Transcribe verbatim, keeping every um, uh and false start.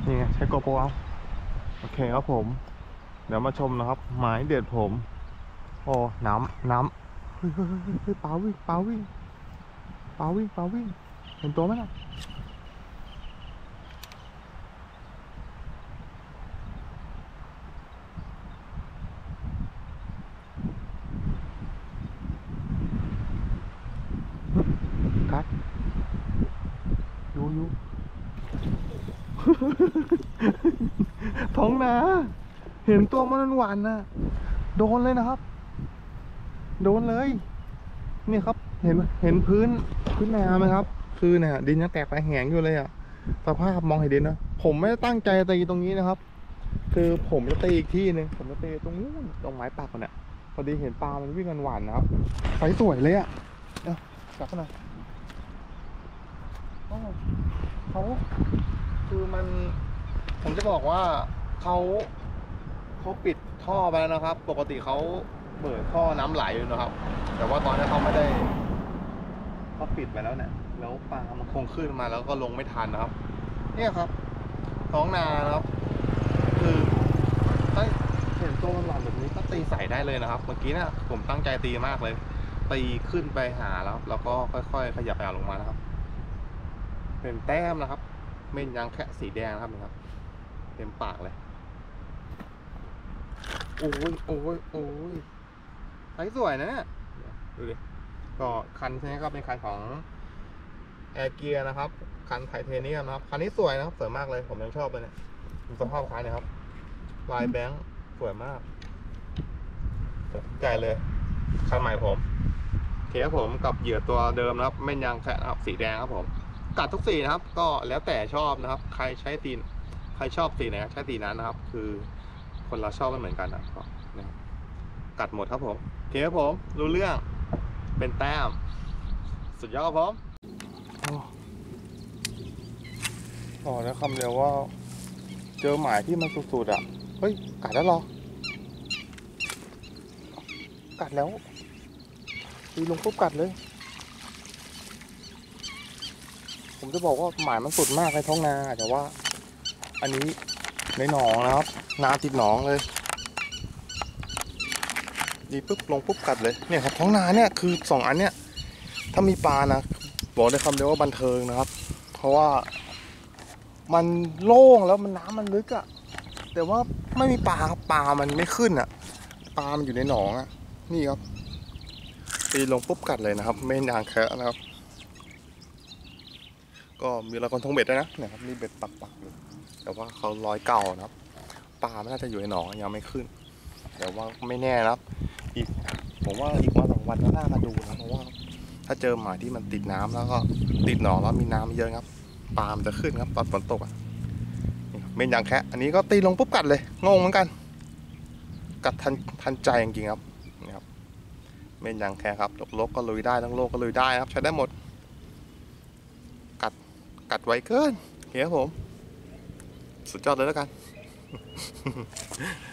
นี่ไงใช้โกโปรเอาโอเคครับผมเดี๋ยวมาชมนะครับหมายเด็ดผมโอ้น้ำน้ำเฮ้ยเฮ้ยเฮ้ยเฮ้ยปลาวิ่งปลาวิ่งปลาวิ่งปลาวิ่งเห็นตัวไหมน่ะกัดยูยู ท้องนาเห็นตัวมันหวานนะโดนเลยนะครับโดนเลยนี่ครับเห็นเห็นพื้นพื้นนาไหมครับคือเนี่ยดินยังแตกไปแหงอยู่เลยอ่ะสภาพมองเห็นดินนะผมไม่ได้ตั้งใจตีตรงนี้นะครับคือผมจะตีอีกที่หนึ่งผมจะตีตรงนู้นตรงไม้ปักเนี่ยพอดีเห็นปลามันวิ่งกันหวานนะครับไฟสวยเลยอ่ะเอ้าจับหน่อยเขาคือมันผมจะบอกว่าเขาเขาปิดท่อไปแล้วนะครับปกติเขาเปิดท่อน้ำไหลอยู่นะครับแต่ว่าตอนนี้เขาไม่ได้เขาปิดไปแล้วเนี่ยแล้วปลามันคงขึ้นมาแล้วก็ลงไม่ทันนะครับเนี่ยครับท้องนานะครับคือถ้าเห็นตัวมันหวานแบบนี้ก็ตีใส่ได้เลยนะครับเมื่อกี้เนี่ยผมตั้งใจตีมากเลยตีขึ้นไปหาแล้วแล้วก็ค่อยๆขยับไปลงมานะครับเป็นแต้มนะครับเม่นยางแค่สีแดงนะครับนะครับเต็มปากเลยโอ้ยโอ้ยโอ้ยไซส์สวยนะเนี่ยดูดิก็คันใช่ไหมครับเป็นคันของแอร์เกียร์นะครับคันไทเทเนียมนะครับคันนี้สวยนะครับสวยมากเลยผมยังชอบเลยเนี่ยดูสภาพคันนะครับลายแบงค์สวยมากใจเลยคันใหม่ผมโอเคครับผมกับเหยื่อตัวเดิมนะครับเม่นยางแค่นะครับสีแดงครับผมกัดทุกสีนะครับก็แล้วแต่ชอบนะครับใครใช้ตีนใครชอบสีไหนใช้ตีนั้นนะครับคือคนเราชอบไม่เหมือนกันนะครับกัดหมดครับผมโอเคครับผมรู้เรื่องเป็นแต้มสุดยอดครับผมอ๋อแล้วคำเดียวว่าเจอหมายที่มันสุดๆอ่ะเฮ้ยกัดแล้วหรอกัดแล้วตีลงปุ๊บกัดเลยผมจะบอกว่าหมายมันสุดมากในท้องนาแต่ว่าอันนี้ในหนองนะครับนาติดหนองเลยดีปุ๊บลงปุ๊บกัดเลยเนี่ยครับท้องนาเนี่ยคือสองอันเนี่ยถ้ามีปลานะบอกได้คำเดียวว่าบันเทิงนะครับเพราะว่ามันโล่งแล้วมันน้ำมันลึกอะแต่ว่าไม่มีปลาครับปลามันไม่ขึ้นอะปลามันอยู่ในหนองอะนี่ครับตีลงปุ๊บกัดเลยนะครับไม่นานแค่นะครับก็มีรอยกระทงเบ็ดด้วยนะเนี่ยครับมีเบ็ดปักๆอยู่แต่ว่าเขาลอยเก่านะครับปลาไม่น่าจะอยู่ในหนองยังไม่ขึ้นแต่ว่าไม่แน่นะครับอีกผมว่าอีกวันสองวันก็น่ามาดูนะเพราะว่าถ้าเจอหมาที่มันติดน้ำแล้วก็ติดหนองแล้วมีน้ำเยอะครับปลามันจะขึ้นครับตอนฝนตกอ่ะเม่นยางแคะอันนี้ก็ตีลงปุ๊บกัดเลยงงเหมือนกันกัดทันทันใจจริงๆครับนี่ครับเม่นยางแคะครับโลกก็ลุยได้ทั้งโลกก็ลุยได้ครับใช้ได้หมดกัดกัดไวเกินเฮ้ยครับผมสุดยอดเลยแล้วกัน